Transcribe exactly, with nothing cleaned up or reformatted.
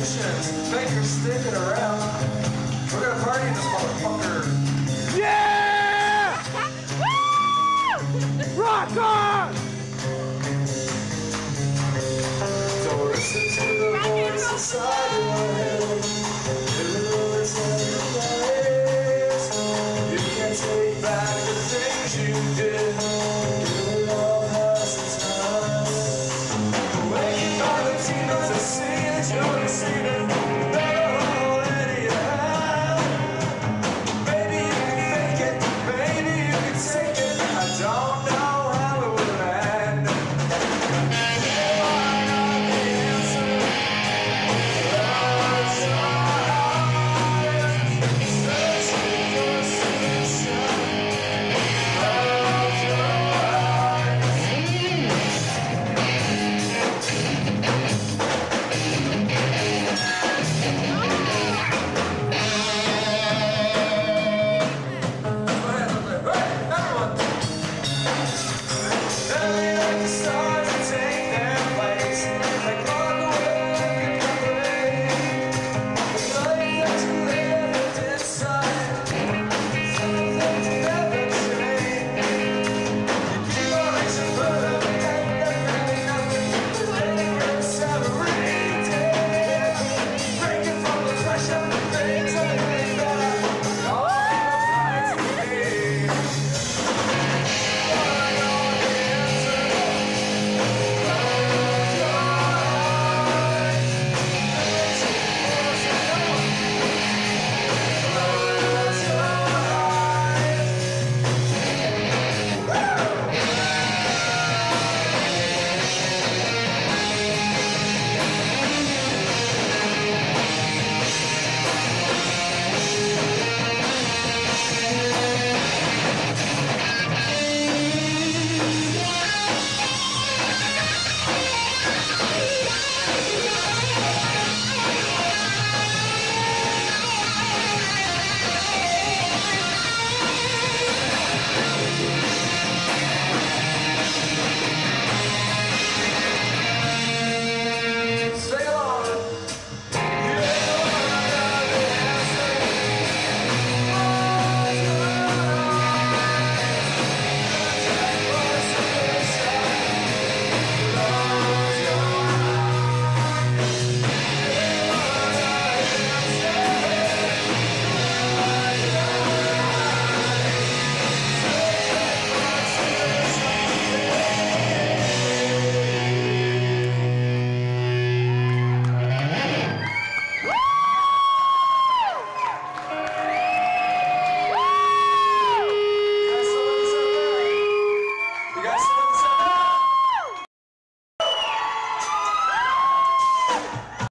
Revolutions. Thank you for sticking around. We're gonna party in this motherfucker. Yeah! Woo! Rock on! So listen to the voice inside your head. Even though it's not your place, you can't take back